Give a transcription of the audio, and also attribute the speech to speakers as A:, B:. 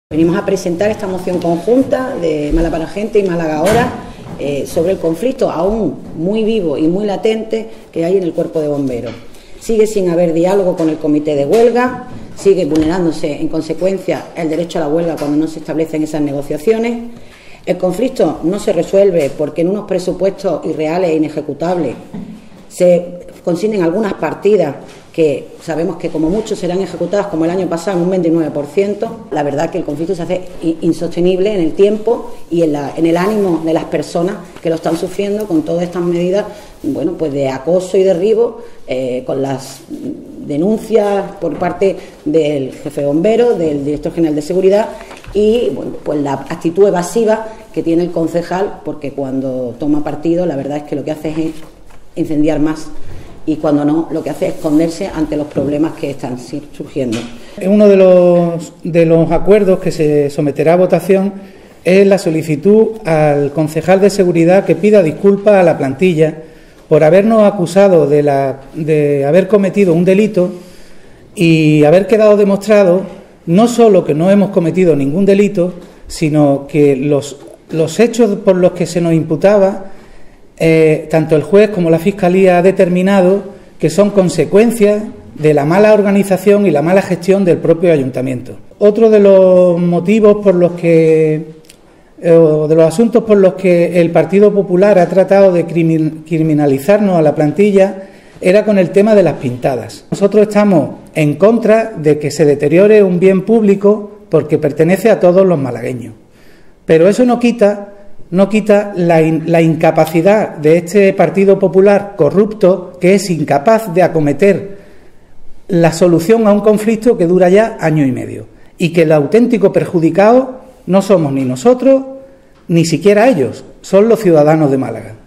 A: Venimos a presentar esta moción conjunta de Málaga Gente y Málaga Ahora sobre el conflicto aún muy vivo y muy latente que hay en el cuerpo de bomberos. Sigue sin haber diálogo con el comité de huelga, sigue vulnerándose en consecuencia el derecho a la huelga cuando no se establecen esas negociaciones. El conflicto no se resuelve porque en unos presupuestos irreales e inejecutables se consignen algunas partidas que sabemos que como mucho serán ejecutadas como el año pasado en un 29%. La verdad que el conflicto se hace insostenible en el tiempo y en el ánimo de las personas que lo están sufriendo con todas estas medidas, bueno, pues de acoso y derribo, con las denuncias por parte del jefe de bomberos, del director general de seguridad y bueno, pues la actitud evasiva que tiene el concejal, porque cuando toma partido la verdad es que lo que hace es incendiar más. Y cuando no, lo que hace es esconderse ante los problemas que están surgiendo.
B: Uno de los acuerdos que se someterá a votación es la solicitud al concejal de seguridad que pida disculpas a la plantilla por habernos acusado de haber cometido un delito y haber quedado demostrado no solo que no hemos cometido ningún delito, sino que los hechos por los que se nos imputaba, tanto el juez como la Fiscalía ha determinado que son consecuencias de la mala organización y la mala gestión del propio ayuntamiento. Otro de los motivos por los que, o de los asuntos por los que el Partido Popular ha tratado de criminalizarnos a la plantilla era con el tema de las pintadas. Nosotros estamos en contra de que se deteriore un bien público porque pertenece a todos los malagueños, pero eso no quita la incapacidad de este Partido Popular corrupto, que es incapaz de acometer la solución a un conflicto que dura ya año y medio y que el auténtico perjudicado no somos ni nosotros ni siquiera ellos, son los ciudadanos de Málaga.